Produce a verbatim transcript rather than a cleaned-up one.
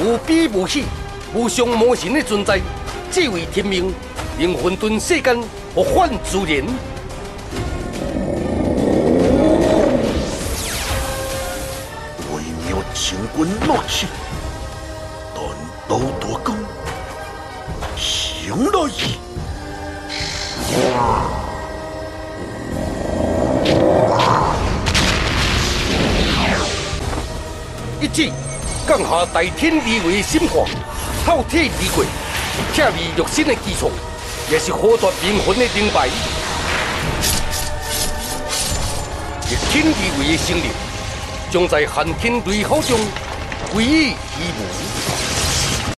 无比无喜、无上无神的存在，只为天命，令混沌世间互反自然。 微妙清君怒气，断刀夺光，行来！ 一指降下大天地位的心化，透体而过，拆灭肉身的基础，也是获夺灵魂的灵牌。逆天地位的生灵，将在寒天雷吼中归于虚无。